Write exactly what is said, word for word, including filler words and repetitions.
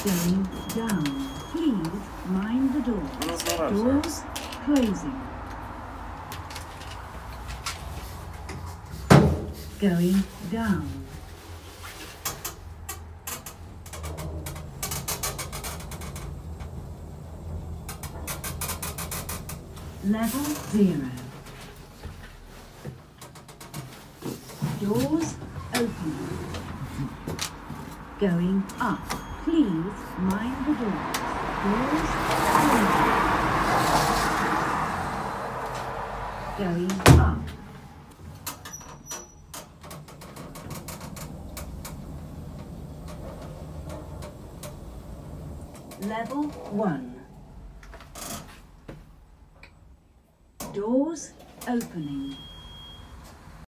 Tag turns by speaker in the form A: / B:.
A: Going down. Please mind the doors. Doors closing. Going down. Level zero. Doors open. Going up. Please mind the doors. Doors open. Going up. Level one. Doors opening.